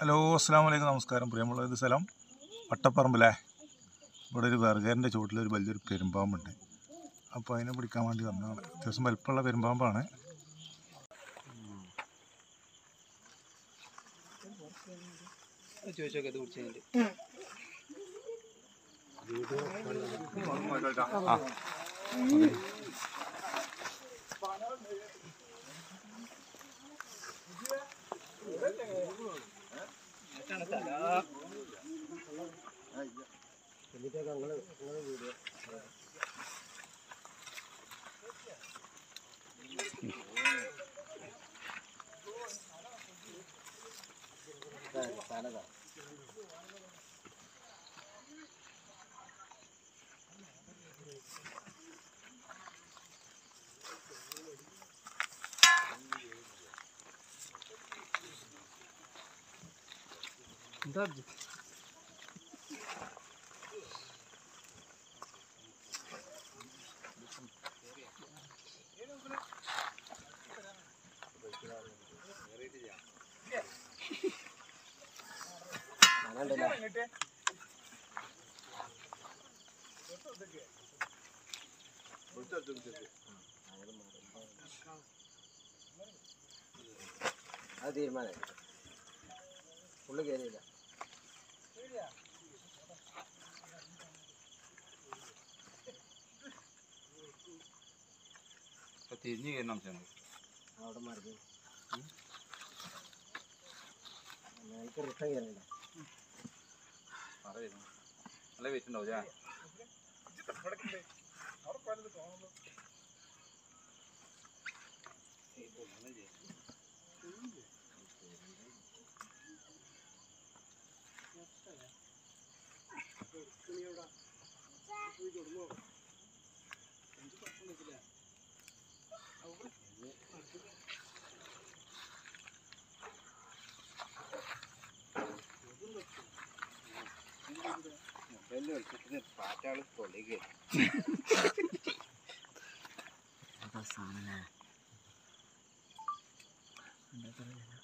Hello അസ്സലാമു അലൈക്കും നമസ്കാരം. പ്രിയമുള്ള ഇത് സ്ഥലം വട്ടപ്പറമ്പിലെ ഇവിടെ ഒരു വെറുകേറിൻ്റെ ചുവട്ടിലൊരു വലിയൊരു പെരുമ്പാമ്പുണ്ട്. അപ്പോൾ അതിനെ പിടിക്കാൻ വേണ്ടി വന്നതാണ്. അത്യാവശ്യം വലിപ്പമുള്ള പെരുമ്പാമ്പാണ്. അത് തീരുമാനമായി ഫുള്ള് കയറിയില്ല. തിരിഞ്ഞു കയറണം അവിടെ മറിഞ്ഞു ഞങ്ങൾക്ക് റിട്ടേൺ കയറിയില്ല. നല്ല വെയിറ്റ് ഉണ്ടാവും. പാറ്റാള് കൊള്ളിക്കുക